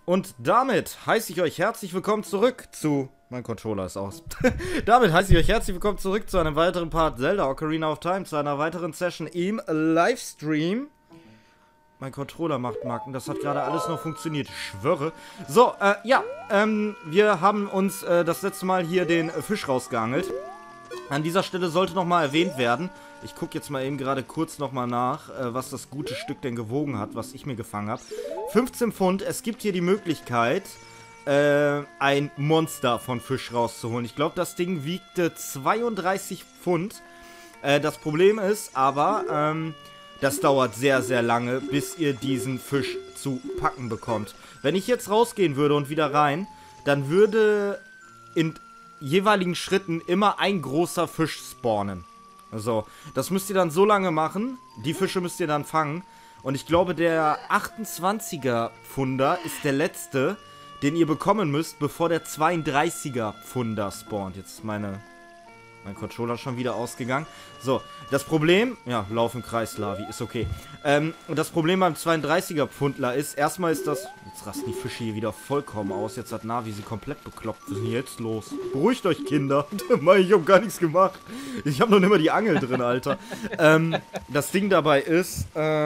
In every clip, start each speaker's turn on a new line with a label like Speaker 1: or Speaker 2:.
Speaker 1: Und damit heiße ich euch herzlich willkommen zurück zu... Mein Controller ist aus. Damit heiße ich euch herzlich willkommen zurück zu einem weiteren Part Zelda Ocarina of Time, zu einer weiteren Session im Livestream. Mein Controller macht Macken, das hat gerade alles noch funktioniert, ich schwöre. So, wir haben uns das letzte Mal hier den Fisch rausgeangelt. An dieser Stelle sollte nochmal erwähnt werden, ich gucke jetzt mal eben gerade kurz nochmal nach, was das gute Stück denn gewogen hat, was ich mir gefangen habe. 15 Pfund, es gibt hier die Möglichkeit, ein Monster von Fisch rauszuholen. Ich glaube, das Ding wiegte 32 Pfund. Das Problem ist aber, das dauert sehr, sehr lange, bis ihr diesen Fisch zu packen bekommt. Wenn ich jetzt rausgehen würde und wieder rein, dann würde in jeweiligen Schritten immer ein großer Fisch spawnen. Also, das müsst ihr dann so lange machen. Die Fische müsst ihr dann fangen. Und ich glaube, der 28er Pfunder ist der letzte, den ihr bekommen müsst, bevor der 32er Pfunder spawnt. Jetzt ist mein Controller schon wieder ausgegangen. So, das Problem... Ja, Lauf im Kreis, Lavi, ist okay. Und das Problem beim 32er Pfundler ist, erstmal ist das... Jetzt rasten die Fische hier wieder vollkommen aus. Jetzt hat Navi sie komplett bekloppt. Was ist denn jetzt los? Beruhigt euch, Kinder. Ich hab gar nichts gemacht. Ich hab noch nicht mal die Angel drin, Alter. Das Ding dabei ist...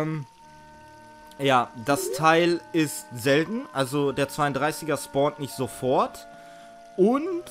Speaker 1: ja, das Teil ist selten. Also der 32er spawnt nicht sofort. Und,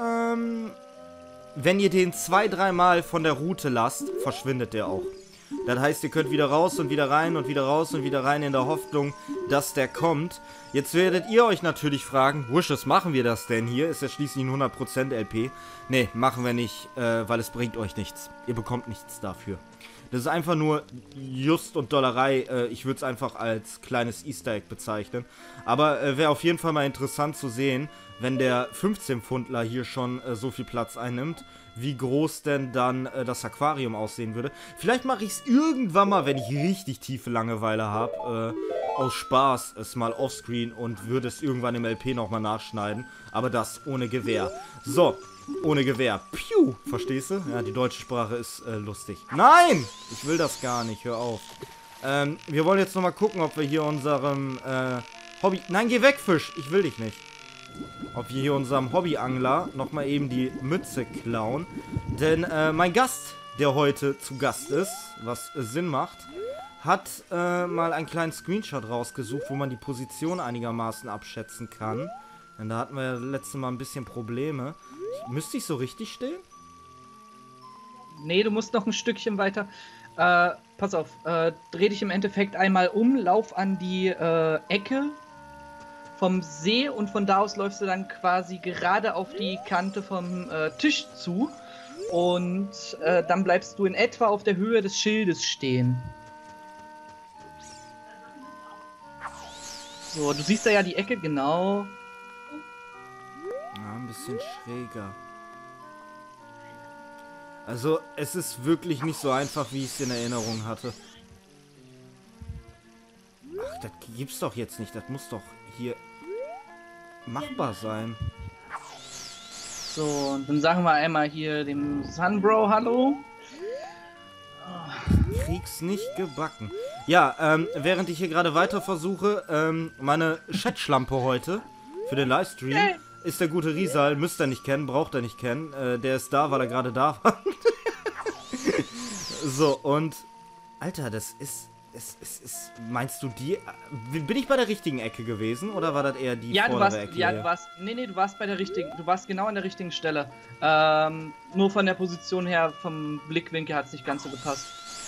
Speaker 1: wenn ihr den 2-3 Mal von der Route lasst, verschwindet der auch. Das heißt, ihr könnt wieder raus und wieder rein und wieder raus und wieder rein in der Hoffnung, dass der kommt. Jetzt werdet ihr euch natürlich fragen, Wishes, machen wir das denn hier? Ist ja schließlich ein 100% LP. Nee, machen wir nicht, weil es bringt euch nichts. Ihr bekommt nichts dafür. Das ist einfach nur Just und Dollerei. Ich würde es einfach als kleines Easter Egg bezeichnen. Aber wäre auf jeden Fall mal interessant zu sehen, wenn der 15-Pfundler hier schon so viel Platz einnimmt, wie groß denn dann das Aquarium aussehen würde. Vielleicht mache ich es irgendwann mal, wenn ich richtig tiefe Langeweile habe, aus Spaß es mal offscreen und würde es irgendwann im LP nochmal nachschneiden. Aber das ohne Gewehr. So. Ohne Gewehr. Piu! Verstehst du? Ja, die deutsche Sprache ist lustig. Nein! Ich will das gar nicht. Hör auf. Wir wollen jetzt nochmal gucken, ob wir hier unserem Hobby... Nein, geh weg, Fisch! Ich will dich nicht. Ob wir hier unserem Hobbyangler nochmal eben die Mütze klauen. Denn mein Gast, der heute zu Gast ist, was Sinn macht, hat mal einen kleinen Screenshot rausgesucht, wo man die Position einigermaßen abschätzen kann. Denn da hatten wir ja letztes Mal ein bisschen Probleme. Müsste ich so richtig stehen?
Speaker 2: Nee, du musst noch ein Stückchen weiter. Pass auf, dreh dich im Endeffekt einmal um, lauf an die Ecke vom See und von da aus läufst du dann quasi gerade auf die Kante vom Tisch zu und dann bleibst du in etwa auf der Höhe des Schildes stehen. So, du siehst da ja die Ecke, genau.
Speaker 1: Ja, ein bisschen schräger. Also, es ist wirklich nicht so einfach, wie ich es in Erinnerung hatte. Ach, das gibt's doch jetzt nicht. Das muss doch hier machbar sein.
Speaker 2: So, und dann sagen wir einmal hier dem Sunbro Hallo.
Speaker 1: Krieg's nicht gebacken. Ja, während ich hier gerade weiter versuche, meine Chatschlampe heute für den Livestream ist der gute Risal. Müsst ihr nicht kennen, braucht er nicht kennen. Der ist da, weil er gerade da war. So, und... Alter, das ist... Meinst du die... Bin ich bei der richtigen Ecke gewesen? Oder war das eher die vordere Ecke?
Speaker 2: Ja, du warst... Nee, du warst bei der richtigen... Du warst genau an der richtigen Stelle. Nur von der Position her, vom Blickwinkel hat es nicht ganz so gepasst.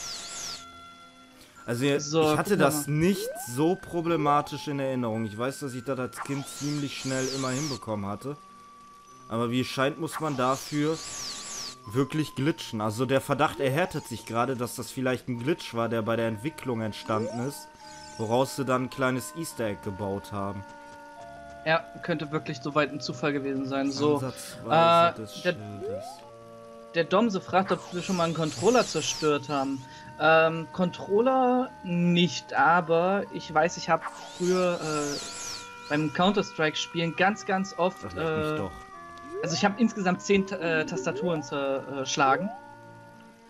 Speaker 1: Also,
Speaker 2: so,
Speaker 1: ich hatte das nicht so problematisch in Erinnerung. Ich weiß, dass ich das als Kind ziemlich schnell immer hinbekommen hatte. Aber wie es scheint, muss man dafür wirklich glitschen. Also der Verdacht erhärtet sich gerade, dass das vielleicht ein Glitch war, der bei der Entwicklung entstanden ist, woraus sie dann ein kleines Easter Egg gebaut haben.
Speaker 2: Ja, könnte wirklich soweit ein Zufall gewesen sein. So, der Domse fragt, ob wir schon mal einen Controller zerstört haben. Controller nicht, aber ich weiß, ich habe früher beim Counter-Strike-Spielen ganz oft... Also ich habe insgesamt 10 Tastaturen zerschlagen.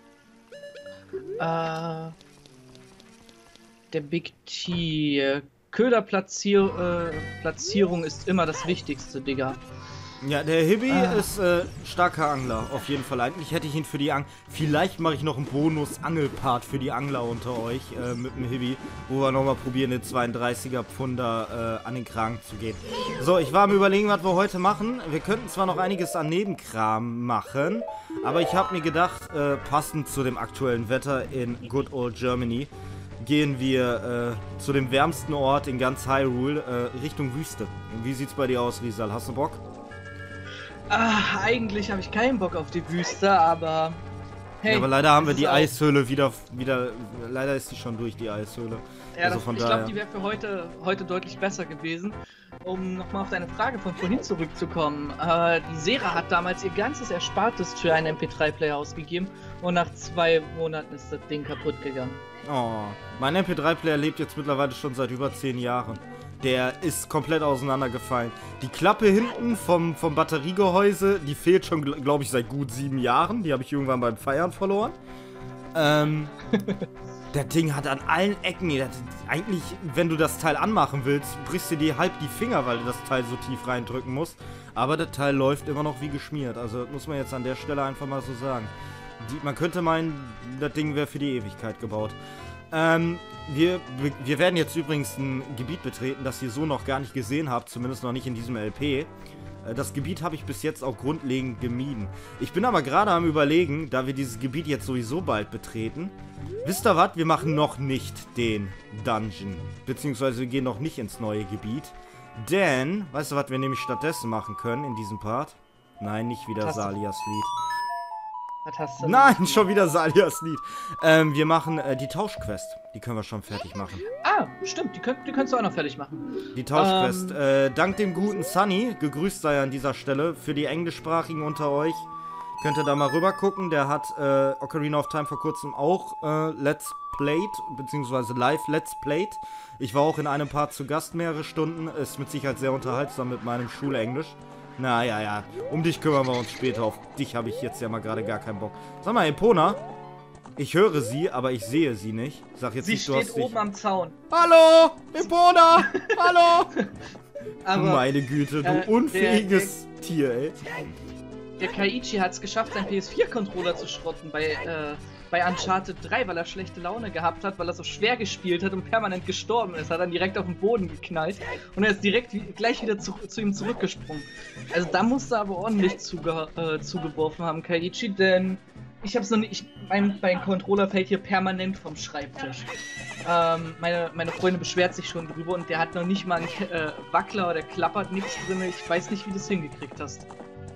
Speaker 2: Der Big T Köderplatzierung ist immer das Wichtigste, Digga.
Speaker 1: Ja, der Hibby ist starker Angler, auf jeden Fall. Eigentlich hätte ich ihn für die Vielleicht mache ich noch einen Bonus-Angelpart für die Angler unter euch mit dem Hibby, wo wir nochmal probieren, den 32er Pfunder an den Kragen zu gehen. So, ich war am Überlegen, was wir heute machen. Wir könnten zwar noch einiges an Nebenkram machen, aber ich habe mir gedacht, passend zu dem aktuellen Wetter in Good Old Germany, gehen wir zu dem wärmsten Ort in ganz Hyrule, Richtung Wüste. Wie sieht's bei dir aus, Rizal? Hast du Bock?
Speaker 2: Eigentlich habe ich keinen Bock auf die Wüste, aber hey.
Speaker 1: Ja, aber leider haben wir die Eishöhle wieder. Leider ist die schon durch, die Eishöhle.
Speaker 2: Ja, also ich glaube, die wäre für heute deutlich besser gewesen. Um nochmal auf deine Frage von vorhin zurückzukommen. Die Sera hat damals ihr ganzes Erspartes für einen MP3-Player ausgegeben und nach 2 Monaten ist das Ding kaputt gegangen.
Speaker 1: Oh, mein MP3-Player lebt jetzt mittlerweile schon seit über 10 Jahren. Der ist komplett auseinandergefallen. Die Klappe hinten vom Batteriegehäuse, die fehlt schon, glaube ich, seit gut 7 Jahren. Die habe ich irgendwann beim Feiern verloren. Der Ding hat an allen Ecken, eigentlich, wenn du das Teil anmachen willst, brichst du dir halb die Finger, weil du das Teil so tief reindrücken musst. Aber das Teil läuft immer noch wie geschmiert. Also das muss man jetzt an der Stelle einfach mal so sagen. Man könnte meinen, das Ding wäre für die Ewigkeit gebaut. Wir werden jetzt übrigens ein Gebiet betreten, das ihr so noch gar nicht gesehen habt, zumindest noch nicht in diesem LP. Das Gebiet habe ich bis jetzt auch grundlegend gemieden. Ich bin aber gerade am Überlegen, da wir dieses Gebiet jetzt sowieso bald betreten. Wisst ihr was? Wir machen noch nicht den Dungeon. Beziehungsweise wir gehen noch nicht ins neue Gebiet. Denn, weißt du was wir nämlich stattdessen machen können in diesem Part? Nein, nicht wieder Salias Lied.
Speaker 2: Was hast du
Speaker 1: Nein, schon wieder Salias Lied. Wir machen die Tauschquest. Die können wir schon fertig machen.
Speaker 2: Stimmt. Die könntest du auch noch fertig machen.
Speaker 1: Die Tauschquest. Dank dem guten Sunny, gegrüßt sei er an dieser Stelle, für die Englischsprachigen unter euch, könnt ihr da mal rüber gucken. Der hat Ocarina of Time vor kurzem auch Let's Played, beziehungsweise live Let's Played. Ich war auch in einem Part zu Gast mehrere Stunden. Ist mit Sicherheit sehr unterhaltsam mit meinem Schulenglisch. Ja. Um dich kümmern wir uns später. Auf dich habe ich jetzt ja mal gerade gar keinen Bock. Sag mal, Epona, ich höre sie, aber ich sehe sie nicht. Sag jetzt nicht, du hast dich...
Speaker 2: Sie steht oben am Zaun.
Speaker 1: Hallo, Epona! Hallo!
Speaker 2: Aber
Speaker 1: meine Güte, du unfähiges Tier, ey.
Speaker 2: Der Kaiichi hat es geschafft, seinen PS4-Controller zu schrotten bei Uncharted 3, weil er schlechte Laune gehabt hat, weil er so schwer gespielt hat und permanent gestorben ist. Hat dann direkt auf den Boden geknallt und er ist gleich wieder zu ihm zurückgesprungen. Also da musste er aber ordentlich zugeworfen haben, Kaiichi, denn ich hab's noch nicht. Mein Controller fällt hier permanent vom Schreibtisch. Meine Freundin beschwert sich schon drüber und der hat noch nicht mal einen Wackler oder klappert nichts drin. Ich weiß nicht, wie du das hingekriegt hast.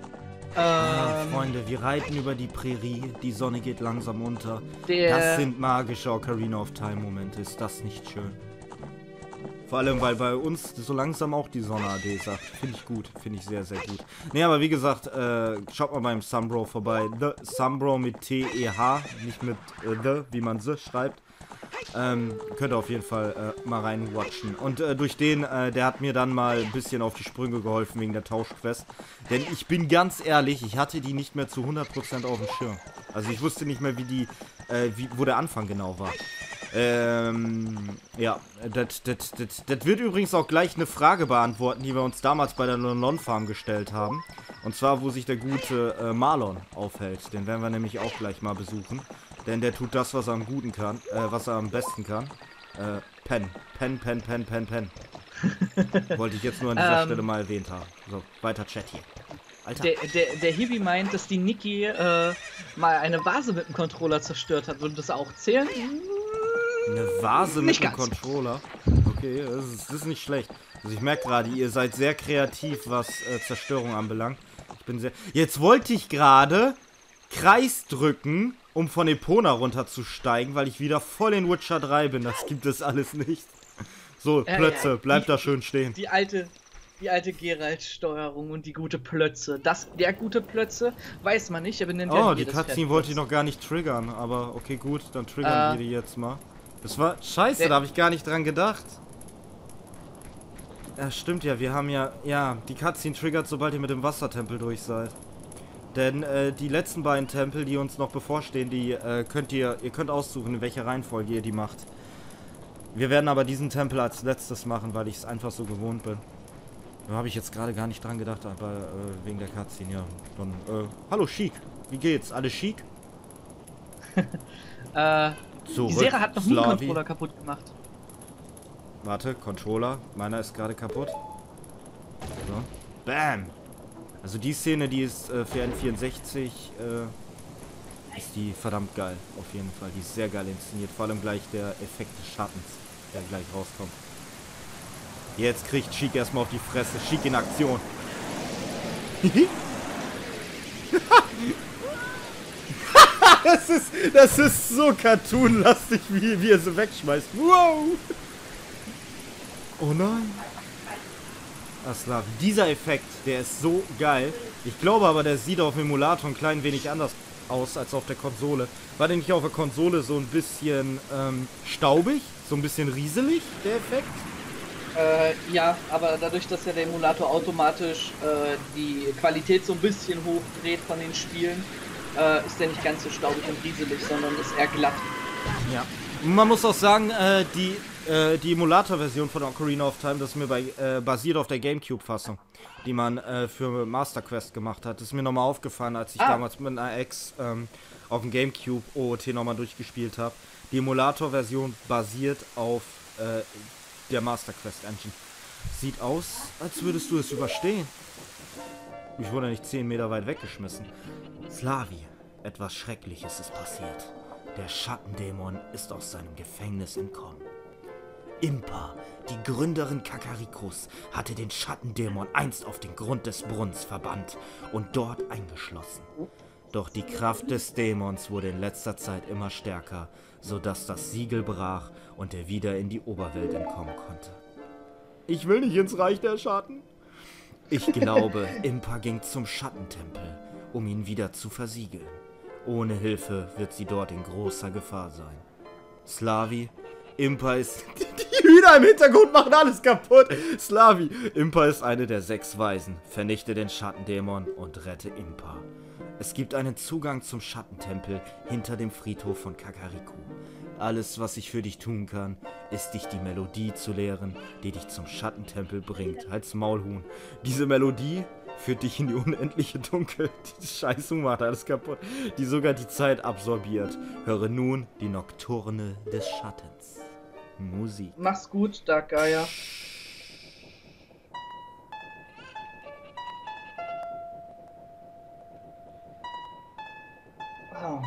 Speaker 1: Freunde, wir reiten über die Prärie, die Sonne geht langsam unter. Das sind magische Ocarina of Time Momente, ist das nicht schön? Vor allem, weil bei uns so langsam auch die Sonne AD sagt. Finde ich gut, finde ich sehr, sehr gut. Ne, aber wie gesagt, schaut mal beim Sunbro vorbei. The Sunbro mit T-E-H, nicht mit The, wie man sie schreibt. Könnt ihr auf jeden Fall mal reinwatchen. Und durch den, der hat mir dann mal ein bisschen auf die Sprünge geholfen wegen der Tauschquest. Denn ich bin ganz ehrlich, ich hatte die nicht mehr zu 100% auf dem Schirm. Also ich wusste nicht mehr, wo der Anfang genau war. Ja, das wird übrigens auch gleich eine Frage beantworten, die wir uns damals bei der Lon Farm gestellt haben. Und zwar, wo sich der gute Marlon aufhält. Den werden wir nämlich auch gleich mal besuchen. Denn der tut das, was er am Guten kann, was er am besten kann. Pen. Wollte ich jetzt nur an dieser Stelle mal erwähnt haben. So, weiter Chat hier. Alter.
Speaker 2: Der Hibi meint, dass die Niki mal eine Vase mit dem Controller zerstört hat. Würde das auch zählen?
Speaker 1: Eine Vase mit dem Controller? Okay, das ist nicht schlecht. Also ich merke gerade, ihr seid sehr kreativ, was Zerstörung anbelangt. Ich bin sehr... Jetzt wollte ich gerade Kreis drücken, um von Epona runterzusteigen, weil ich wieder voll in Witcher 3 bin. Das gibt es alles nicht. So, Plötze, bleibt da schön stehen.
Speaker 2: Die alte Geralt-Steuerung und die gute Plötze. Der gute Plötze weiß man nicht, aber
Speaker 1: Nintendo. Oh, die Cutscene wollte ich noch gar nicht triggern, aber okay, gut, dann triggern wir die jetzt mal. Das war scheiße, da habe ich gar nicht dran gedacht. Ja, stimmt ja, wir haben ja, die Cutscene triggert, sobald ihr mit dem Wassertempel durch seid. Denn die letzten beiden Tempel, die uns noch bevorstehen, die ihr könnt aussuchen, in welcher Reihenfolge ihr die macht. Wir werden aber diesen Tempel als letztes machen, weil ich es einfach so gewohnt bin. Da habe ich jetzt gerade gar nicht dran gedacht, aber wegen der Cutscene, ja. Dann, hallo Sheik, wie geht's? Alles chic?
Speaker 2: Die Serie hat noch nie einen Controller kaputt gemacht.
Speaker 1: Warte, Controller. Meiner ist gerade kaputt. So. Bam! Also die Szene, die ist für N64, ist die verdammt geil. Auf jeden Fall. Die ist sehr geil inszeniert. Vor allem gleich der Effekt des Schattens, der gleich rauskommt. Jetzt kriegt Sheik erstmal auf die Fresse. Sheik in Aktion. Das ist so cartoonlastig, wie er sie wegschmeißt. Wow! Oh nein. Aslav, dieser Effekt, der ist so geil. Ich glaube aber, der sieht auf dem Emulator ein klein wenig anders aus als auf der Konsole. War der nicht auf der Konsole so ein bisschen staubig? So ein bisschen rieselig, der Effekt?
Speaker 2: Ja, aber dadurch, dass ja der Emulator automatisch die Qualität so ein bisschen hochdreht von den Spielen, ist der nicht ganz so staubig und rieselig, sondern ist eher glatt.
Speaker 1: Ja. Man muss auch sagen, die Emulator-Version von Ocarina of Time, das ist mir basiert auf der Gamecube-Fassung, die man für Master Quest gemacht hat. Das ist mir nochmal aufgefallen, als ich damals mit einer Ex auf dem Gamecube OOT nochmal durchgespielt habe. Die Emulator-Version basiert auf der Master Quest Engine. Sieht aus, als würdest du es überstehen. Ich wurde nicht 10 Meter weit weggeschmissen. Slavi, etwas Schreckliches ist passiert. Der Schattendämon ist aus seinem Gefängnis entkommen. Impa, die Gründerin Kakarikos, hatte den Schattendämon einst auf den Grund des Brunnens verbannt und dort eingeschlossen. Doch die Kraft des Dämons wurde in letzter Zeit immer stärker, sodass das Siegel brach und er wieder in die Oberwelt entkommen konnte. Ich will nicht ins Reich der Schatten. Ich glaube, Impa ging zum Schattentempel, um ihn wieder zu versiegeln. Ohne Hilfe wird sie dort in großer Gefahr sein. Slavi, Impa ist... Die Hühner im Hintergrund machen alles kaputt. Slavi, Impa ist eine der 6 Weisen. Vernichte den Schattendämon und rette Impa. Es gibt einen Zugang zum Schattentempel hinter dem Friedhof von Kakariko. Alles, was ich für dich tun kann, ist dich die Melodie zu lehren, die dich zum Schattentempel bringt. Halt's Maulhuhn. Diese Melodie führt dich in die unendliche Dunkel. Die Scheiße macht alles kaputt. Die sogar die Zeit absorbiert. Höre nun die Nocturne des Schattens. Musik.
Speaker 2: Mach's gut, Dark Gaia. Oh.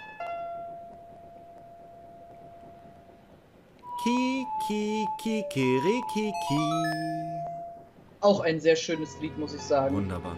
Speaker 1: Kikirikiki.
Speaker 2: Auch ein sehr schönes Lied, muss ich sagen.
Speaker 1: Wunderbar.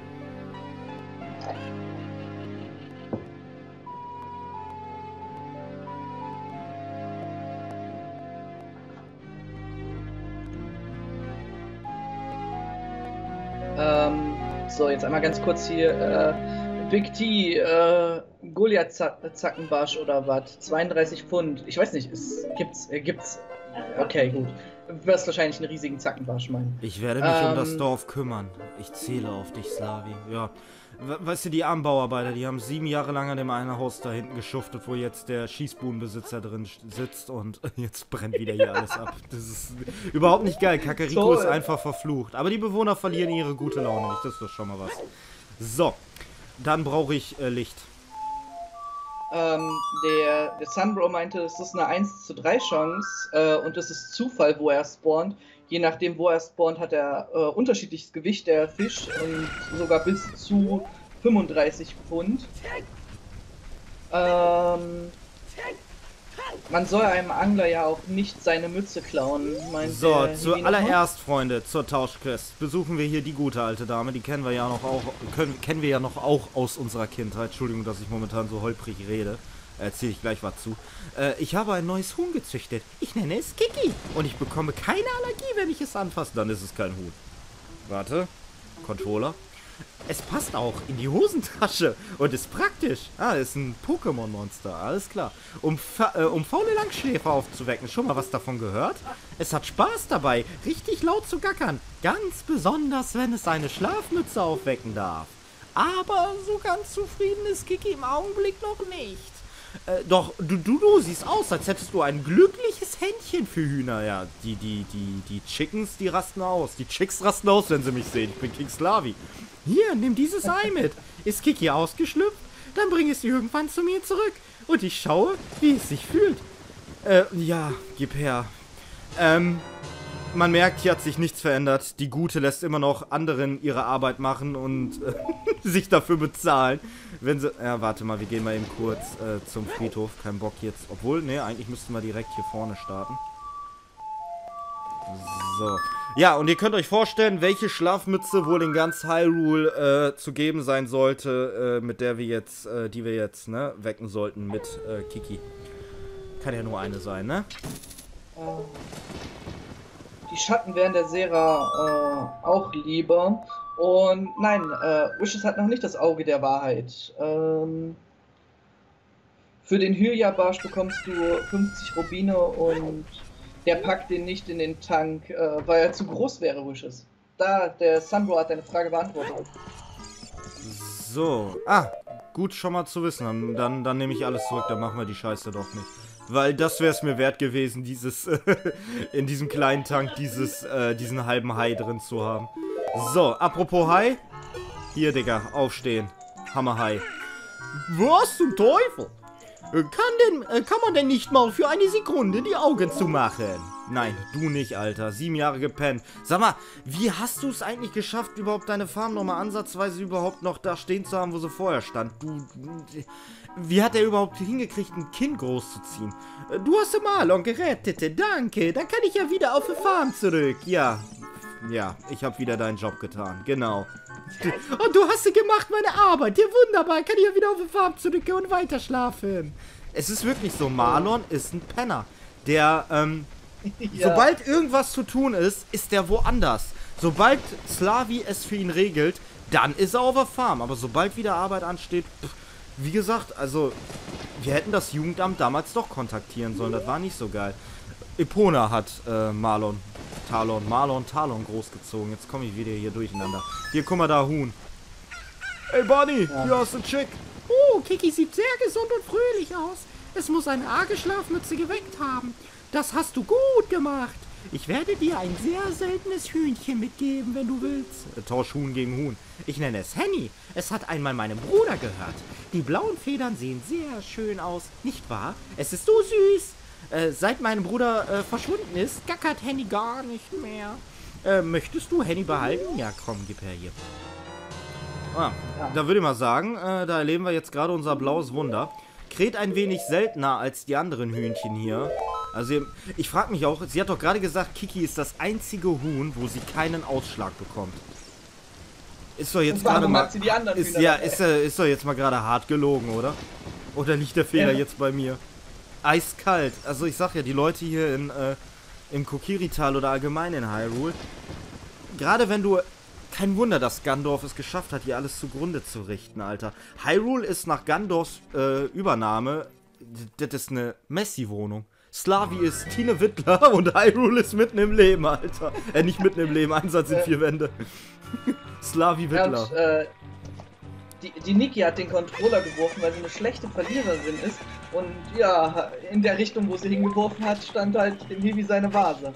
Speaker 2: So, jetzt einmal ganz kurz hier. Big T, Goliath-Zackenbarsch oder was? 32 Pfund. Ich weiß nicht, gibt's. Okay, gut. Du wirst wahrscheinlich einen riesigen Zackenbarsch meinen.
Speaker 1: Ich werde mich um das Dorf kümmern. Ich zähle auf dich, Slavi. Ja. Weißt du, die armen Bauarbeiter, die haben 7 Jahre lang an dem einen Haus da hinten geschuftet, wo jetzt der Schießbudenbesitzer drin sitzt und jetzt brennt wieder hier alles ab. Das ist überhaupt nicht geil. Kakariko ist einfach verflucht. Aber die Bewohner verlieren ihre gute Laune nicht. Das ist doch schon mal was. So. Dann brauche ich Licht.
Speaker 2: Der Sunbro meinte, es ist eine 1:3 Chance und es ist Zufall, wo er spawnt. Je nachdem, wo er spawnt, hat er unterschiedliches Gewicht, der Fisch, und sogar bis zu 35 Pfund. Man soll einem Angler ja auch nicht seine Mütze klauen, meint
Speaker 1: So, zuallererst, Freunde, zur Tauschquest besuchen wir hier die gute alte Dame. Die kennen wir ja noch auch aus unserer Kindheit. Entschuldigung, dass ich momentan so holprig rede. Erzähle ich gleich was zu. Ich habe ein neues Huhn gezüchtet. Ich nenne es Kiki. Und ich bekomme keine Allergie, wenn ich es anfasse. Dann ist es kein Huhn. Warte. Controller. Es passt auch in die Hosentasche und ist praktisch. Ah, ist ein Pokémon-Monster, alles klar. Um faule Langschläfer aufzuwecken. Schon mal was davon gehört? Es hat Spaß dabei, richtig laut zu gackern. Ganz besonders, wenn es seine Schlafmütze aufwecken darf. Aber so ganz zufrieden ist Kiki im Augenblick noch nicht. Doch, du siehst aus, als hättest du ein glückliches Händchen für Hühner. Ja, die Chickens, die rasten aus. Die Chicks rasten aus, wenn sie mich sehen. Ich bin King Slavi. Hier, nimm dieses Ei mit. Ist Kiki ausgeschlüpft? Dann bring es irgendwann zu mir zurück. Und ich schaue, wie es sich fühlt. Ja, gib her. Man merkt, hier hat sich nichts verändert. Die Gute lässt immer noch anderen ihre Arbeit machen und sich dafür bezahlen. Wenn sie... Ja, warte mal, wir gehen mal eben kurz zum Friedhof. Kein Bock jetzt. Obwohl, ne, eigentlich müssten wir direkt hier vorne starten. So. Ja, und ihr könnt euch vorstellen, welche Schlafmütze wohl in ganz Hyrule zu geben sein sollte, mit der wir jetzt, die wir jetzt, ne, wecken sollten mit Kiki. Kann ja nur eine sein, ne?
Speaker 2: Die Schatten wären der Sera auch lieber. Und nein, Wishes hat noch nicht das Auge der Wahrheit. Für den Hylia-Barsch bekommst du 50 Rubine und der packt den nicht in den Tank, weil er zu groß wäre, Wishes. Da, der Sunbro hat deine Frage beantwortet.
Speaker 1: So. Ah, gut schon mal zu wissen. Dann nehme ich alles zurück, dann machen wir die Scheiße doch nicht. Weil das wäre es mir wert gewesen, dieses in diesem kleinen Tank diesen halben Hai drin zu haben. So, apropos Hai. Hier, Digga, aufstehen. Hammerhai. Was zum Teufel? Kann man denn nicht mal für eine Sekunde die Augen zumachen? Nein, du nicht, Alter. 7 Jahre gepennt. Sag mal, wie hast du es eigentlich geschafft, überhaupt deine Farm nochmal ansatzweise überhaupt noch da stehen zu haben, wo sie vorher stand? Wie hat er überhaupt hingekriegt, ein Kind großzuziehen? Du hast Marlon gerettet, danke. Dann kann ich ja wieder auf die Farm zurück. Ja, ich habe wieder deinen Job getan, genau. Und du hast sie gemacht, meine Arbeit. Ja, wunderbar. Kann ich ja wieder auf die Farm zurückgehen und weiter schlafen. Es ist wirklich so, Marlon ist ein Penner. Der, ja. Sobald irgendwas zu tun ist, ist der woanders. Sobald Slavi es für ihn regelt, dann ist er auf der Farm. Aber sobald wieder Arbeit ansteht, wie gesagt, also, wir hätten das Jugendamt damals doch kontaktieren sollen. Das war nicht so geil. Epona hat Marlon Talon großgezogen. Jetzt komme ich wieder hier durcheinander. Hier, guck mal da, Huhn. Hey, Bunny, ja. Hier hast du einen Chick.
Speaker 3: Oh, Kiki sieht sehr gesund und fröhlich aus. Es muss eine arge Schlafmütze geweckt haben. Das hast du gut gemacht. Ich werde dir ein sehr seltenes Hühnchen mitgeben, wenn du willst.
Speaker 1: Tausch Huhn gegen Huhn.
Speaker 3: Ich nenne es Henny. Es hat einmal meinem Bruder gehört. Die blauen Federn sehen sehr schön aus, nicht wahr? Es ist so süß. Seit mein Bruder verschwunden ist, gackert Henny gar nicht mehr. Möchtest du Henny behalten? Ja, komm, gib her hier.
Speaker 1: Ah, da würde ich mal sagen, da erleben wir jetzt gerade unser blaues Wunder. Kräht ein wenig seltener als die anderen Hühnchen hier. Also, ich frage mich auch, sie hat doch gerade gesagt, Kiki ist das einzige Huhn, wo sie keinen Ausschlag bekommt. Ist doch jetzt gerade mal... Ist doch jetzt mal gerade hart gelogen, oder? Oder liegt der Fehler jetzt bei mir? Eiskalt. Also ich sag ja, die Leute hier im Kokiri-Tal oder allgemein in Hyrule, gerade wenn du... Kein Wunder, dass Gandorf es geschafft hat, hier alles zugrunde zu richten, Alter. Hyrule ist nach Gandorfs Übernahme, das ist eine Messi-Wohnung. Slavi ist Tine Wittler und Hyrule ist mitten im Leben, Alter. Nicht mitten im Leben, Einsatz in 4 Wände. Slavi Wittler.
Speaker 2: Ja, und, die Niki hat den Controller geworfen, weil sie eine schlechte Verliererin ist. Und ja, in der Richtung, wo sie hingeworfen hat, stand halt dem Hiwi seine Vase.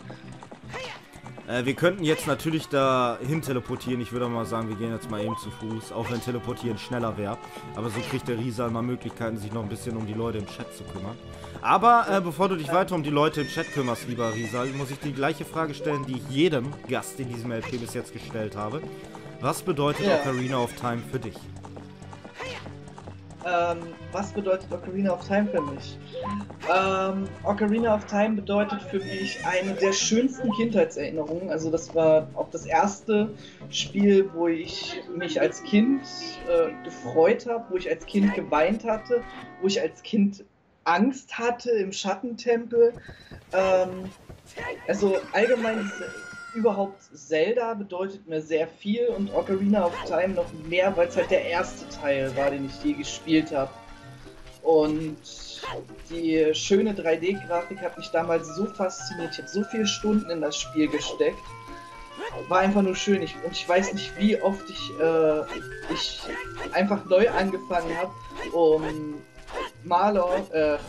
Speaker 1: Wir könnten jetzt natürlich da hin teleportieren. Ich würde mal sagen, wir gehen jetzt mal eben zu Fuß. Auch wenn teleportieren schneller wäre. Aber so kriegt der Risal mal Möglichkeiten, sich noch ein bisschen um die Leute im Chat zu kümmern. Aber bevor du dich weiter um die Leute im Chat kümmerst, lieber Risal, muss ich die gleiche Frage stellen, die ich jedem Gast in diesem LP bis jetzt gestellt habe. Was bedeutet Ocarina of Time für dich?
Speaker 2: Was bedeutet Ocarina of Time für mich? Ocarina of Time bedeutet für mich eine der schönsten Kindheitserinnerungen. Also das war auch das erste Spiel, wo ich mich als Kind gefreut habe, wo ich als Kind geweint hatte, wo ich als Kind Angst hatte im Schattentempel. Also allgemein überhaupt Zelda bedeutet mir sehr viel und Ocarina of Time noch mehr, weil es halt der erste Teil war, den ich je gespielt habe. Und die schöne 3D-Grafik hat mich damals so fasziniert. Ich habe so viele Stunden in das Spiel gesteckt. War einfach nur schön. Und ich weiß nicht, wie oft ich einfach neu angefangen habe, um Marlon,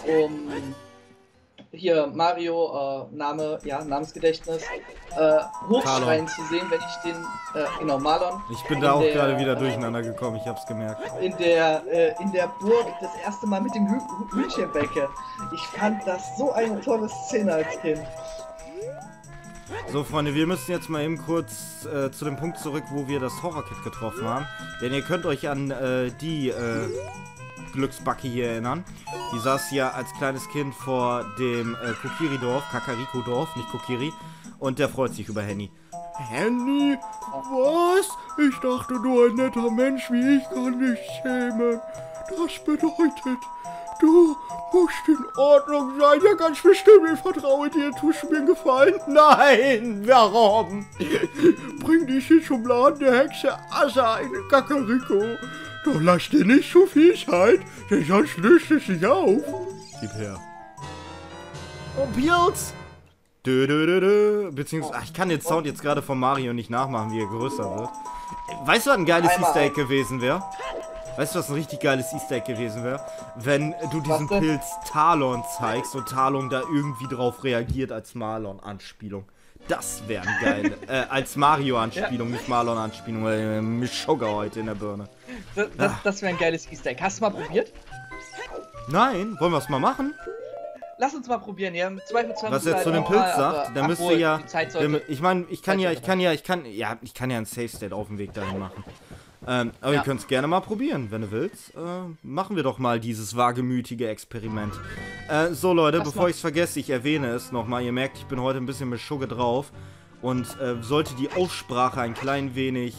Speaker 2: hier Mario, Namensgedächtnis, hochschreien zu sehen, wenn ich den, genau, Marlon.
Speaker 1: Ich bin da auch gerade wieder durcheinander gekommen, ich hab's gemerkt.
Speaker 2: In der Burg das erste Mal mit dem Hühnchen wecke. Ich fand das so eine tolle Szene als Kind.
Speaker 1: So, Freunde, wir müssen jetzt mal eben kurz zu dem Punkt zurück, wo wir das Horrorkit getroffen haben. Denn ihr könnt euch an die Glücksbacke hier erinnern. Die saß ja als kleines Kind vor dem Kokiri-Dorf, Kakariko-Dorf, nicht Kokiri. Und der freut sich über Henny. Henny? Was? Ich dachte nur, ein netter Mensch wie ich kann nicht schämen. Das bedeutet, du musst in Ordnung sein. Ja, ganz bestimmt. Ich vertraue dir. Tust du mir einen Gefallen? Nein, warum? Bring dich in zum Laden der Hexe Asa in Kakariko. Doch lass dir nicht zu viel Zeit, denn sonst löst es sich auf. Gib her. Oh, Pilz! Beziehungsweise, ich kann den Sound jetzt gerade von Mario nicht nachmachen, wie er größer wird. Weißt du, was ein geiles Easter Egg gewesen wäre? Weißt du, was ein richtig geiles Easter Egg gewesen wäre? Wenn du diesen Pilz Talon zeigst und Talon da irgendwie drauf reagiert als Marlon-Anspielung. Das wäre ein geil. Als Mario-Anspielung, nicht Marlon-Anspielung, weil mich Sugar heute in der Birne.
Speaker 2: Das wäre ein geiles Easter Egg. Hast du mal probiert?
Speaker 1: Nein, wollen wir es mal machen?
Speaker 2: Lass uns mal probieren, ja. Im Zweifelsfall.
Speaker 1: Was er zu dem Pilz sagt, der müsste ja. Ich meine, ich kann ja ein Safe State auf dem Weg dahin machen. Aber ihr könnt es gerne mal probieren, wenn du willst. Machen wir doch mal dieses wagemütige Experiment. So Leute, bevor ich es vergesse, ich erwähne es nochmal. Ihr merkt, ich bin heute ein bisschen mit Schugge drauf. Und sollte die Aussprache ein klein wenig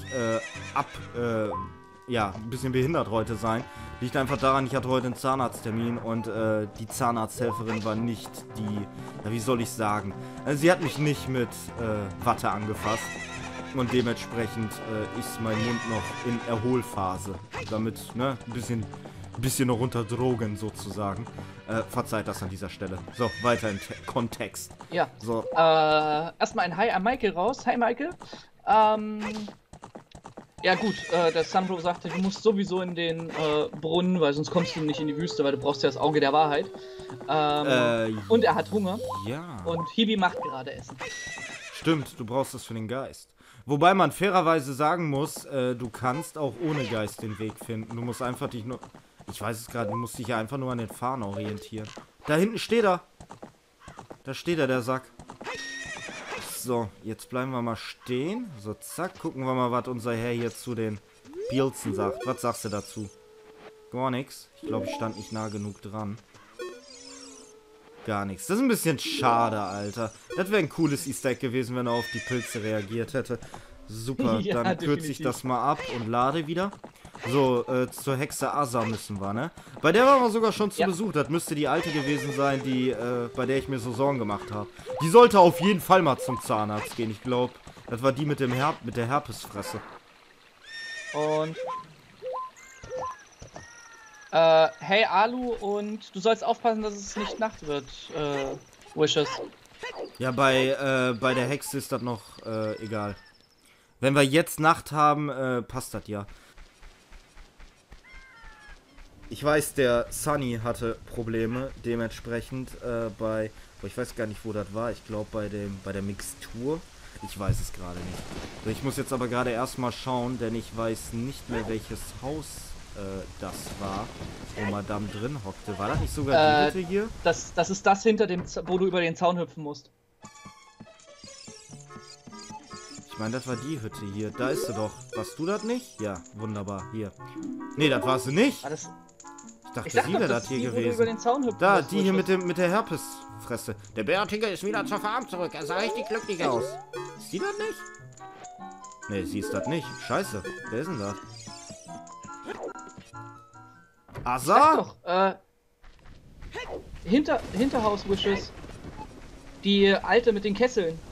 Speaker 1: ein bisschen behindert heute sein. Liegt einfach daran, ich hatte heute einen Zahnarzttermin und die Zahnarzthelferin war nicht die, wie soll ich sagen, sie hat mich nicht mit Watte angefasst. Und dementsprechend ist mein Mund noch in Erholphase. Damit, ne, ein bisschen noch unter Drogen sozusagen. Verzeiht das an dieser Stelle. So, weiter im Kontext.
Speaker 2: Ja.
Speaker 1: So.
Speaker 2: Erstmal ein Hi an Michael raus. Hi Michael. Ja gut, der Sunbro sagte, du musst sowieso in den Brunnen, weil sonst kommst du nicht in die Wüste, weil du brauchst ja das Auge der Wahrheit. Und er hat Hunger.
Speaker 1: Ja.
Speaker 2: Und Hibi macht gerade Essen.
Speaker 1: Stimmt, du brauchst das für den Geist. Wobei man fairerweise sagen muss, du kannst auch ohne Geist den Weg finden. Du musst einfach dich nur... Ich weiß es gerade, du musst dich ja einfach nur an den Fahnen orientieren. Da hinten steht er. Da steht er, der Sack. So, jetzt bleiben wir mal stehen. So, zack, gucken wir mal, was unser Herr hier zu den Pilzen sagt. Was sagst du dazu? Gar nichts. Ich glaube, ich stand nicht nah genug dran. Gar nichts. Das ist ein bisschen schade, Alter. Das wäre ein cooles Easter Egg gewesen, wenn er auf die Pilze reagiert hätte. Super,
Speaker 2: ja,
Speaker 1: dann kürze ich das mal ab und lade wieder. So, zur Hexe Asa müssen wir, ne? Bei der waren wir sogar schon zu Besuch. Das müsste die alte gewesen sein, die, bei der ich mir so Sorgen gemacht habe. Die sollte auf jeden Fall mal zum Zahnarzt gehen. Ich glaube, das war die mit dem mit der Herpesfresse.
Speaker 2: Und... hey Alu, und du sollst aufpassen, dass es nicht Nacht wird, Wishes.
Speaker 1: Ja, bei der Hexe ist das noch, egal. Wenn wir jetzt Nacht haben, passt das ja. Ich weiß, der Sunny hatte Probleme, dementsprechend ich weiß gar nicht, wo das war. Ich glaube bei der Mixtur. Ich weiß es gerade nicht. So, ich muss jetzt aber gerade erstmal schauen, denn ich weiß nicht mehr, welches Haus das war, wo Madame drin hockte. War das nicht sogar die Hütte hier?
Speaker 2: Das ist das hinter dem, wo du über den Zaun hüpfen musst.
Speaker 1: Ich meine, das war die Hütte hier. Da ist sie doch. Warst du das nicht? Ja, wunderbar. Hier. Nee, das war sie nicht. Ich dachte, sie wäre das hier gewesen. Da, die hier mit der Herpesfresse. Der Bärtiger ist wieder zur Farm zurück. Er sah richtig glücklich aus. Ist die das nicht? Nee, sie ist das nicht. Scheiße. Wer ist denn das? Asa?
Speaker 2: Sag doch, Hinterhaus-Wishes. Die alte mit den Kesseln.